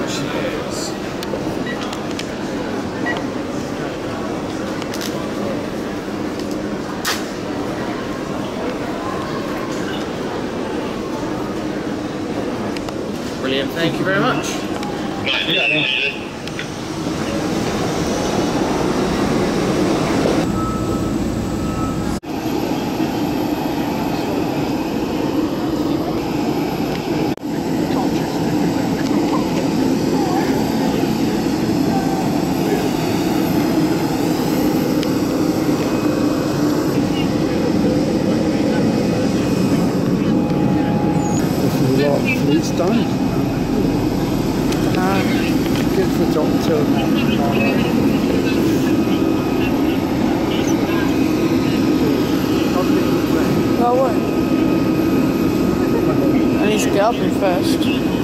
Cheers. Brilliant, thank you very much. It's done. Good for Doctor. Oh, what? I need to get up here first.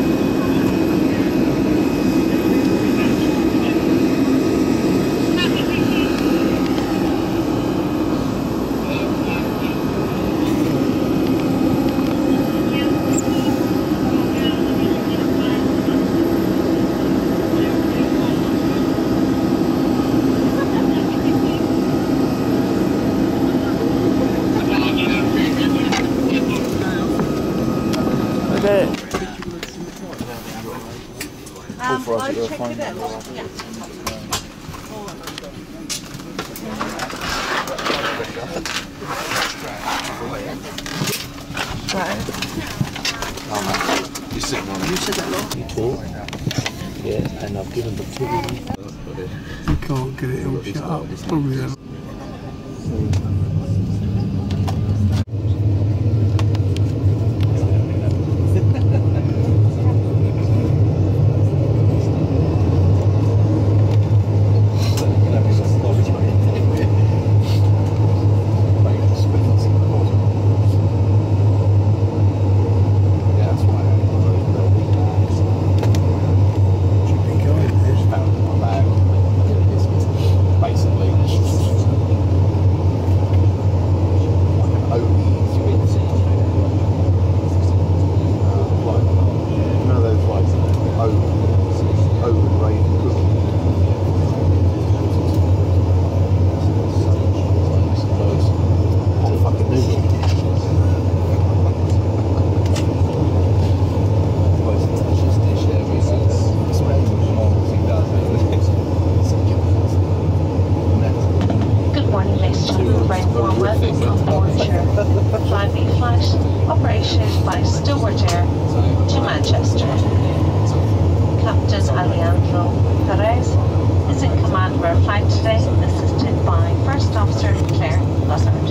Yeah, and I've given the two. You can't get it all shut up. Probably. Operated by Stobart Air to Manchester. Captain Alejandro Perez is in command of our flight today, assisted by First Officer Claire Buzzard.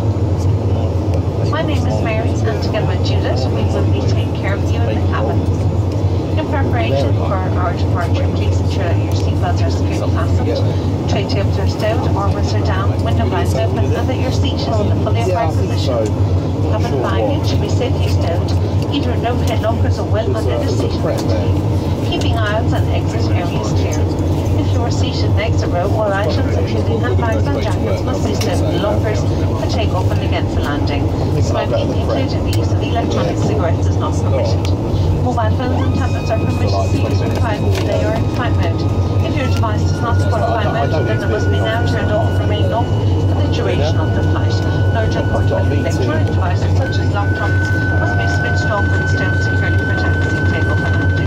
My name is Mary, and together with Judith, we will be taking care of you in the cabin. In preparation for our departure, please ensure that your seatbelts are securely fastened, tray tables are stowed, orbits are down, window blinds open, and that your seat is in the fully upright position. Cabin baggage should be safely stowed, either in overhead lockers or well under the seat vent, keeping aisles and exit areas clear. If you are seated next to row, all items, including handbags and jackets, must be stowed in lockers for take-off and again for landing. Smoking, including the use of electronic cigarettes, is not permitted. Mobile phones and tablets are permitted to use when flying today or in flight mode. If your device does not support flight mode, then it must be now turned off and remain off for the duration of the flight. Large and portable electronic devices such as laptops must be switched off and stowed securely for taxi, take-off and landing.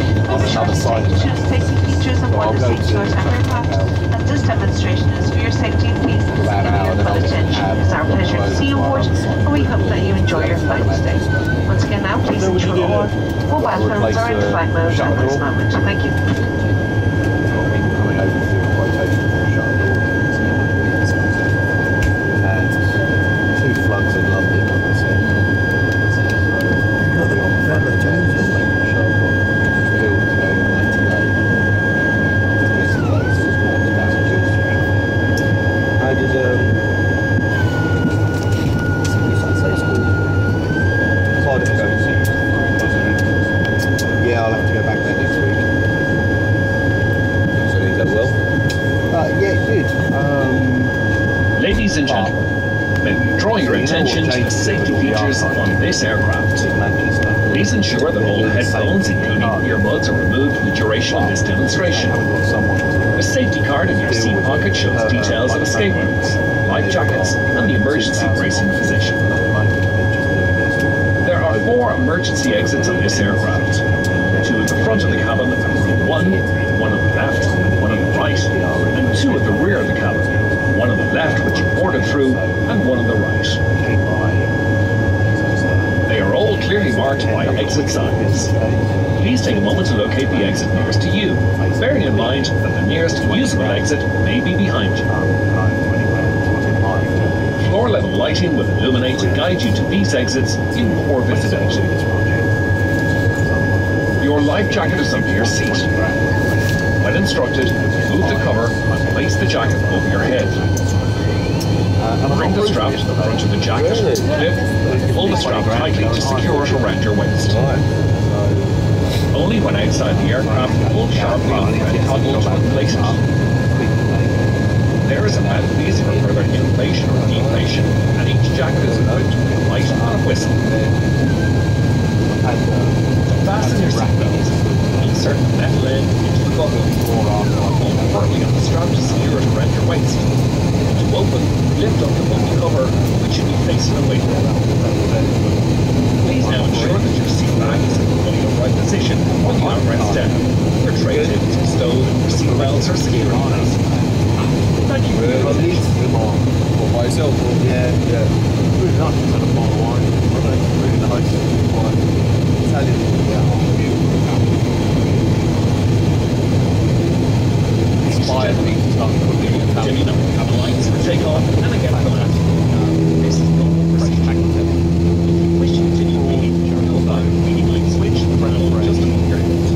Ensure safety features of one of the seat aircraft, as this demonstration is for your safety. Please give me your full attention. It's our pleasure to see you aboard, and we hope that you enjoy your flight today. Once again now, please ensure all mobile phones are in flight mode at this moment. Thank you. Ladies and gentlemen, draw your attention to the safety features on this aircraft. Please ensure that all headphones, including earbuds, are removed for the duration information in this demonstration. A safety card in your seat pocket shows details of escape routes, life jackets, and the emergency bracing position. There are 4 emergency exits on this aircraft. 2 at the front of the cabin, row 1 on the left, 1 on the right, and 2 at the rear of the cabin, 1 on the left which you boarded through, and 1 on the right. They are all clearly marked by exit signs. Please take a moment to locate the exit nearest to you, bearing in mind that the nearest usable exit may be behind you. Floor level lighting will illuminate to guide you to these exits in poor visibility. Your life jacket is under your seat. When instructed, move the cover and place the jacket over your head. Bring the strap to the front of the jacket, clip, and pull the strap tightly to secure it around your waist. Only when outside the aircraft, pull sharply on the red toggle to replace it. There is a mouth piece for further inflation or deflation, and each jacket is equipped with a light and a whistle. To fasten your seatbelt, insert the metal end into the buckle. Hold firmly on the strap to secure it around your waist. To open, lift up the buckle cover, which should be facing away from you. Please now ensure that your seat back is in the fully upright position when you armrest down. Your tray tables are stowed and your seat belts are secure. Thank you very much. For myself, yeah. Really nice to the bottle wine. Really nice. Italian, inspired me to start cooking Italian. Have lights for takeoff and again for landing. This is not fresh packaging. Wish to continue reading during your phone. Reading light switch around just above your head.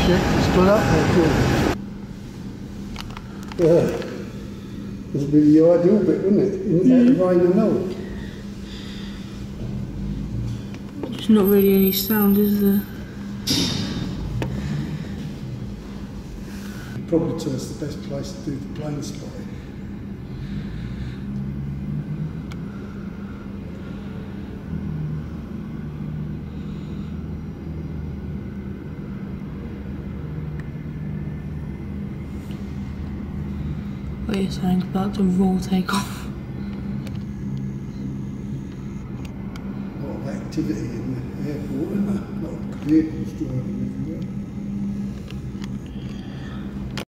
shit, it's gone up there, good. This would be the ideal bit, wouldn't it? In the rain and all. There's not really any sound, is there? Probably to us the best place to do the plane spotting. What are you saying about the raw takeoff? A lot of activity in the airport, isn't there? A lot of vehicles driving everywhere.